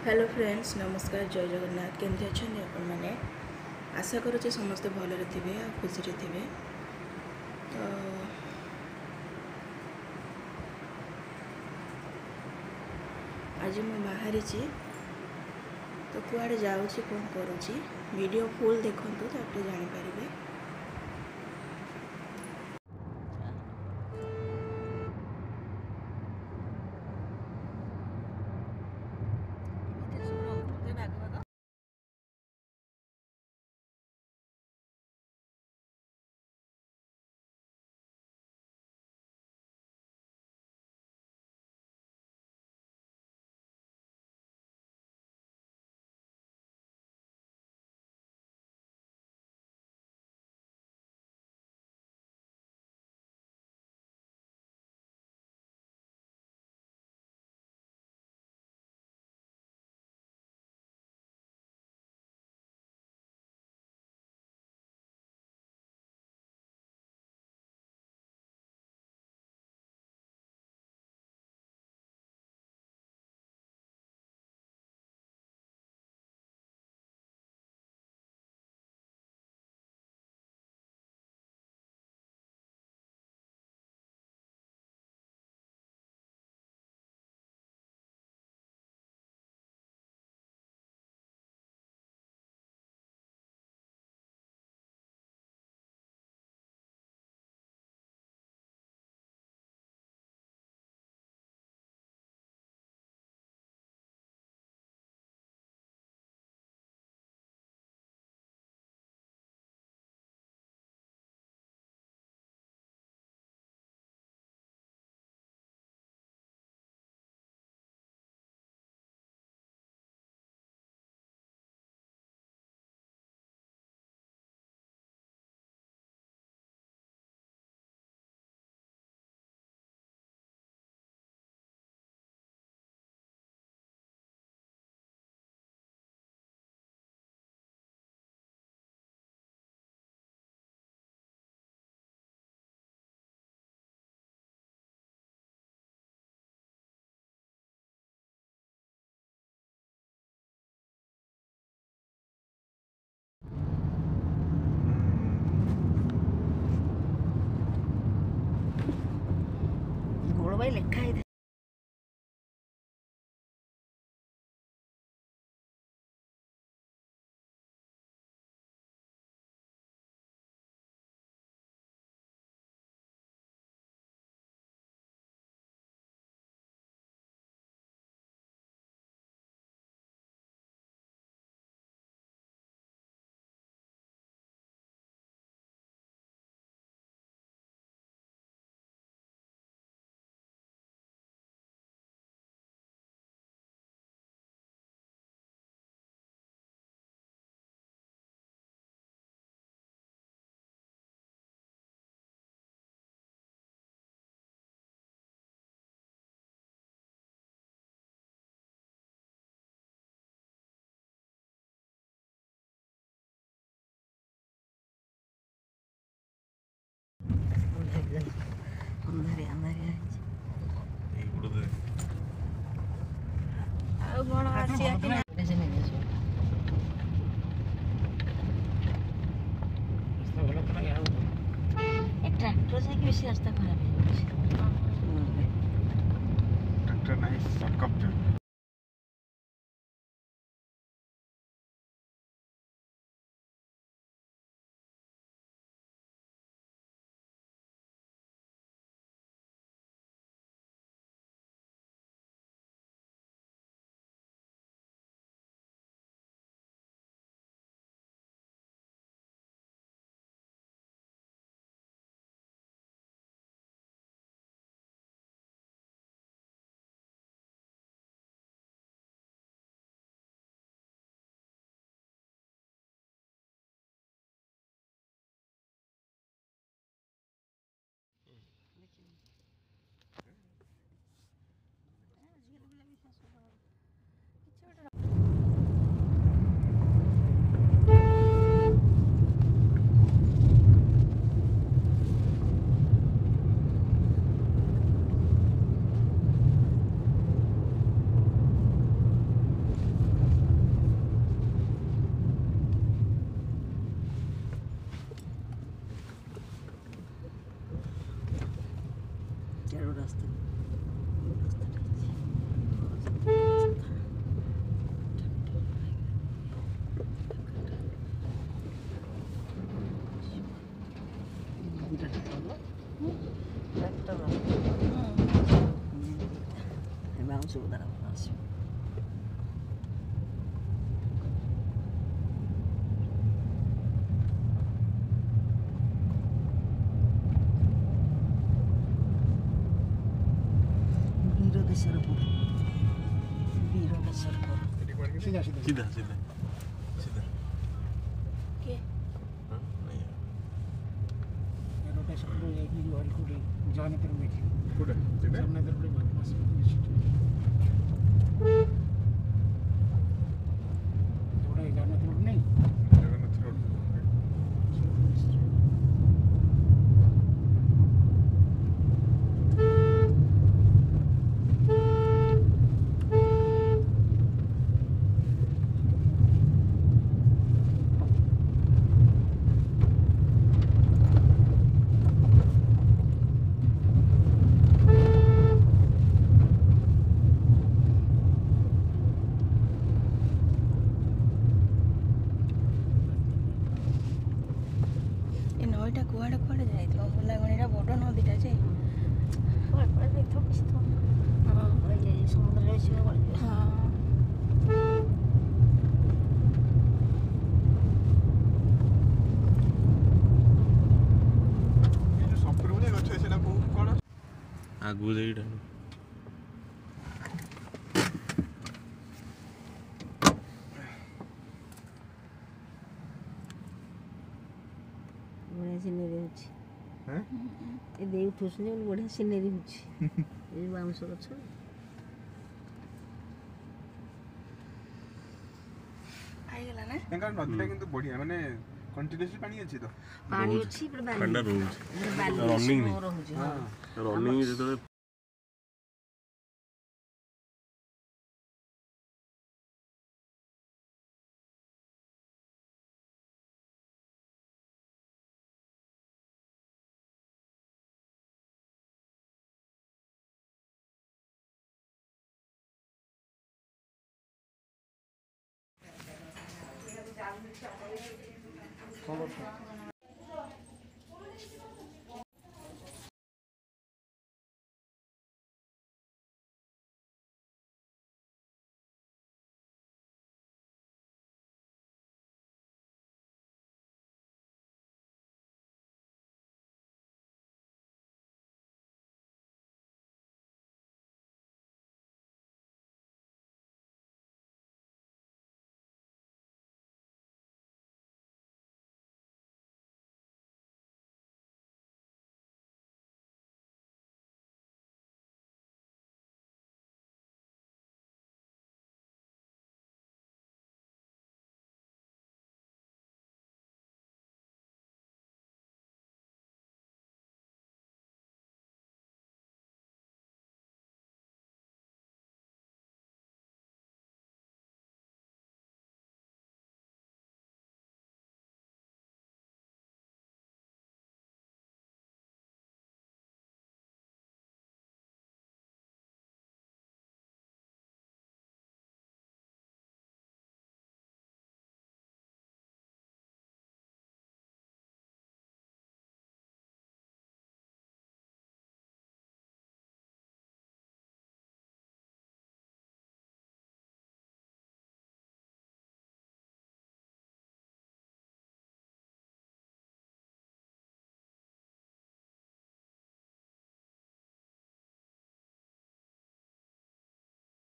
Hello friends नमस्कार जय जगन्नाथ केमती अच्छा आपण मैंने आशा करुचे समस्ते भलरे थे आ खुशी थे। तो आज मु बाहरी तो कुआड़े जाऊँगी कौन करुँची वीडियो फुल देखु तापर जानीपारे। गोड़ भाई लिखा है ट्रैक्टर से बेसी रास्ता खराब ट्रैक्टर नहीं शॉर्टकट सुविधा आसो वीरदेश्वरपुर वीरदेश्वरपुर सीधा सीधा सीधा सीधा सीधा के हाँ नहीं रोटेशन एक ही ऑयल को जाने तरफ बैठी कुछ सीधा सामने तरफ ले बस थोड़ा जाने तरफ नहीं जगन्नाथ रोड ଏ ନଈଟା କୁଆଡ଼େ କୁଆଡ଼େ ଯାଇଥିବ ଫୁଲାଗଣିଟା ବଡ଼ ନଦୀଟା ଯେ ସମୁଦ୍ରରେ ଆସିବ ହଁ ये जो सॉफ्टवेयर में गछ है सेना को कोन आगु देइडा बढ़िया सिनेरी होची हैं ए देई उठुसनी बढ़िया सिनेरी होची ए बामस गछ आइगला ना एंगा नदीटा किंतु बढ़िया माने कंटीन्यूअसली पानी अछि तो पानी अछि पर बाली ठंडा रहउछ बाली रनिंग स्नो रहउची हां रनिंग जेतले कौन